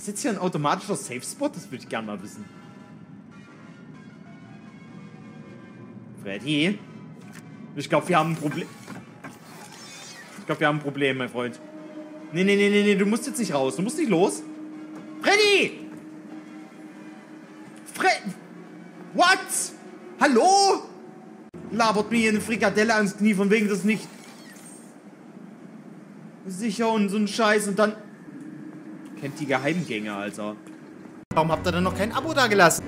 Ist jetzt hier ein automatischer Safe-Spot? Das würde ich gerne mal wissen. Freddy? Ich glaube, wir haben ein Problem. Ich glaube, wir haben ein Problem, mein Freund. Nee, du musst jetzt nicht raus. Du musst nicht los. Freddy! What? Hallo? Labert mir hier eine Frikadelle ans Knie, von wegen das nicht sicher und so ein Scheiß und dann kennt die Geheimgänge, Alter. Warum habt ihr denn noch kein Abo da gelassen?